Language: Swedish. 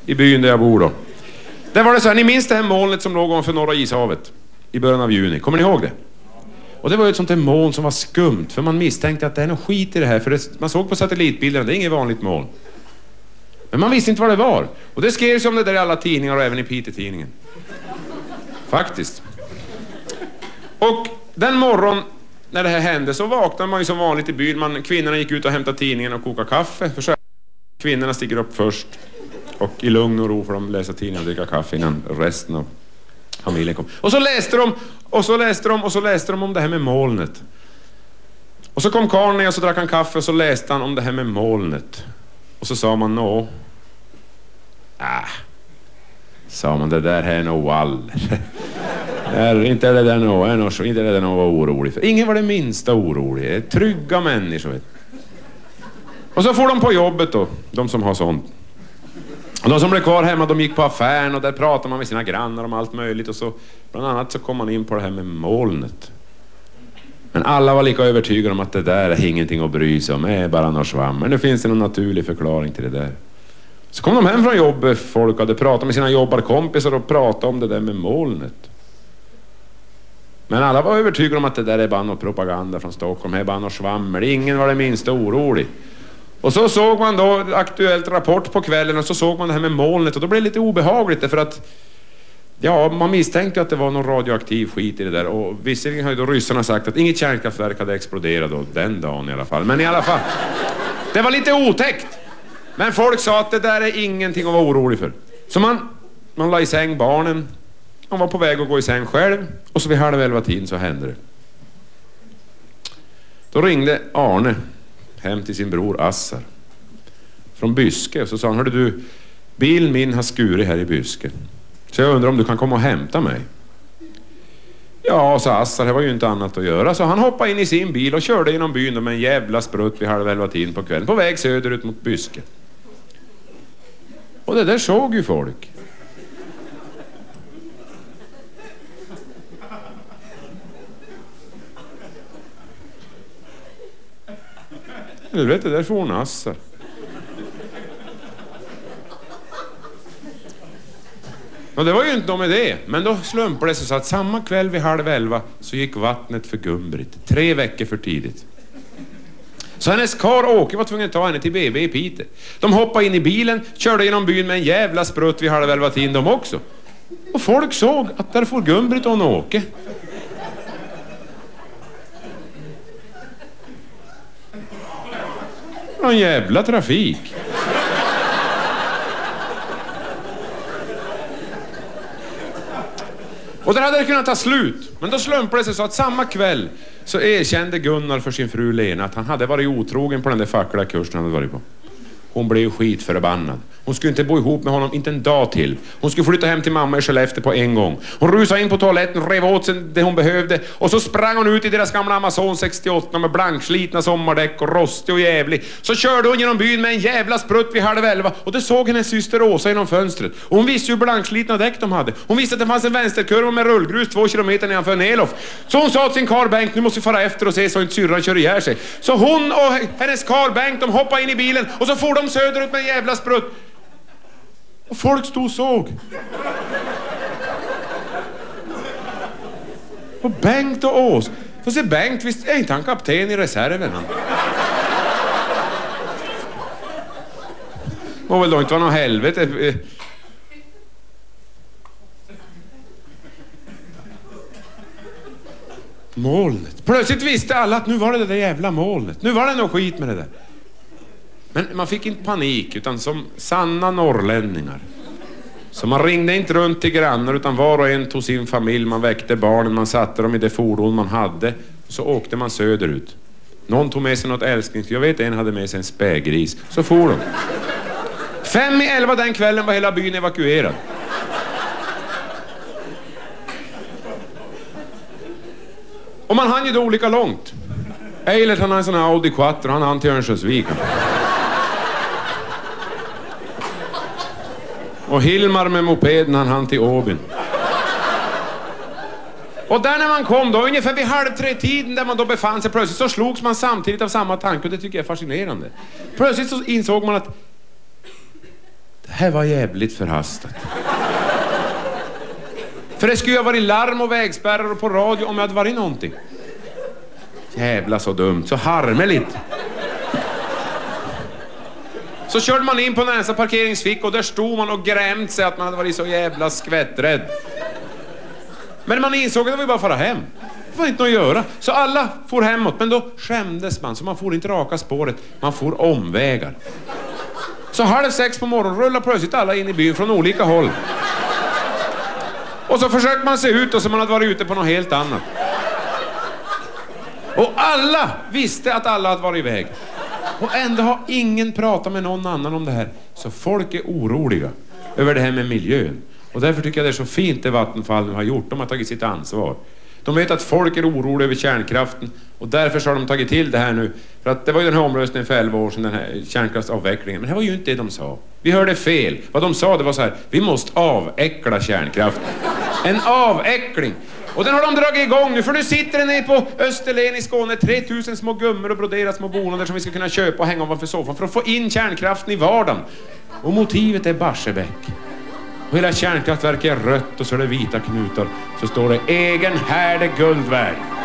i byn där jag bor då. Där var det så här, ni minns det här molnet som låg ovanför Norra ishavet i början av juni. Kommer ni ihåg det? Och det var ju ett sånt där moln som var skumt, för man misstänkte att det är något skit i det här, för det, man såg på satellitbilderna, det är inget vanligt moln. Men man visste inte vad det var. Och det skrevs om det där i alla tidningar och även i Piteå-tidningen. Faktiskt. Och den morgon när det här hände så vaknade man ju som vanligt i byn. Kvinnorna gick ut och hämtade tidningen och kokade kaffe. För så kvinnorna stiger upp först och i lugn och ro får de läsa tidningen och dricka kaffe innan resten av familjen kom. Och så läste de och så läste de och så läste de om det här med molnet. Och så kom karln och så drack han kaffe och så läste han om det här med molnet. Och så sa man sa man, det där här är nog wall. Inte är det där nog var orolig för. Ingen var det minsta orolig. Trygga människor. Och så får de på jobbet då, de som har sånt. Och de som blev kvar hemma, de gick på affären och där pratade man med sina grannar om allt möjligt. Och så bland annat så kom man in på det här med molnet. Men alla var lika övertygade om att det där är ingenting att bry sig om. Det är bara något svammer. Nu finns det någon naturlig förklaring till det där. Så kom de hem från jobbet, folk hade pratat med sina jobbarkompisar och pratat om det där med molnet. Men alla var övertygade om att det där är bara något propaganda från Stockholm. Det är bara något svammer. Ingen var det minsta orolig. Och så såg man då Aktuellt Rapport på kvällen och så såg man det här med molnet. Och då blev det lite obehagligt därför att man misstänkte att det var någon radioaktiv skit i det där. Och visserligen har ju då ryssarna sagt att inget kärnkraftverk hade exploderat då, den dagen i alla fall. Men i alla fall, det var lite otäckt. Men folk sa att det där är ingenting att vara orolig för. Så man la i säng barnen. Man var på väg att gå i säng själv. Och så vid 22:30 så hände det. Då ringde Arne hem till sin bror Assar från Byske. Och så sa han, hörde du, bilen min har skurit här i Byske. Så jag undrar om du kan komma och hämta mig. Ja, sa Assar, det var ju inte annat att göra. Så han hoppade in i sin bil och körde genom byn med en jävla sprutt vid 22:30 på kvällen. På väg söderut mot Byske. Och det där såg ju folk. Du vet, det där får hon Assar. Och det var ju inte något med det. Men då slumpade det sig så att samma kväll vid 22:30 så gick vattnet för Gumbrit. 3 veckor för tidigt. Så hennes karl Åke var tvungen att ta henne till BB i Piteå. De hoppade in i bilen, körde genom byn med en jävla sprutt vid 22:30 de också. Och folk såg att där får Gumbrit och Åke. Någon jävla trafik. Och där hade det kunnat ta slut. Men då slumpade det sig så att samma kväll så erkände Gunnar för sin fru Lena att han hade varit otrogen på den där fackliga kursen han hade varit på. Hon blev ju skitförbannad. Hon skulle inte bo ihop med honom, inte en dag till. Hon skulle flytta hem till mamma i Skellefteå på en gång. Hon rusade in på toaletten, rev åt sig det hon behövde. Och så sprang hon ut i deras gamla Amazon 68 med blankslitna sommardäck och rostig och jävlig. Så körde hon genom byn med en jävla sprutt vid 22:30. Och det såg hennes syster Åsa genom fönstret. Och hon visste ju hur blankslitna däck de hade. Hon visste att det fanns en vänsterkurva med rullgrus 2 kilometer nedanför Nelof. Så hon sa till sin karl Bengt, nu måste vi fara efter och se så inte syrran kör ihjäl sig. Så hon och hennes karl Bengt, de hoppade in i bilen och så for de söderut med en jävla sprutt. Och folk stod och såg. Och Bengt och Ås. För se, Bengt, visst är inte han kapten i reserven? Och väl då inte var någon helvete. Molnet. Plötsligt visste alla att nu var det där jävla molnet. Nu var det något skit med det där. Men man fick inte panik utan som sanna norrlänningar. Så man ringde inte runt till grannar utan var och en tog sin familj. Man väckte barnen, man satte dem i det fordon man hade. Så åkte man söderut. Någon tog med sig något älsklings. Jag vet en hade med sig en spägris. Så for de. 5:50 den kvällen var hela byn evakuerad. Och man hann ju då olika långt. Eilert han har en sån här Audi Quattro, han hann till Örnsköldsvik. Och Hilmar med mopeden han till Åbyn. Och där när man kom då, ungefär vid 2:30 där man då befann sig, plötsligt så slogs man samtidigt av samma tanke och det tycker jag är fascinerande. Plötsligt så insåg man att det här var jävligt förhastat. För det skulle ju ha varit larm och vägspärrar och på radio om jag hade varit någonting. Jävla så dumt, så harmeligt. Så körde man in på nästa parkeringsfick och där stod man och grämt sig att man hade varit så jävla skvätträdd. Men man insåg att det var bara att fara hem. Det var inte något att göra. Så alla for hemåt, men då skämdes man. Så man får inte raka spåret, man får omvägar. Så 5:30 på morgonen rullar plötsligt alla in i byn från olika håll. Och så försökte man se ut och så man hade varit ute på något helt annat. Och alla visste att alla hade varit iväg. Och ändå har ingen pratat med någon annan om det här. Så folk är oroliga över det här med miljön. Och därför tycker jag det är så fint det Vattenfall nu har gjort. De har tagit sitt ansvar. De vet att folk är oroliga över kärnkraften. Och därför har de tagit till det här nu. För att det var ju den här omröstningen för 11 år sedan, den här kärnkraftsavvecklingen. Men det var ju inte det de sa. Vi hörde fel. Vad de sa det var så här: vi måste avveckla kärnkraften. En avveckling. Och den har de dragit igång nu, för nu sitter den nere på Österlen i Skåne 3000 små gummor och broderat små bonader som vi ska kunna köpa och hänga ovanför soffan för att få in kärnkraften i vardagen. Och motivet är Barsebäck. Och hela kärnkraftverket är rött och så är det vita knutar. Så står det: egen härd är guld värd.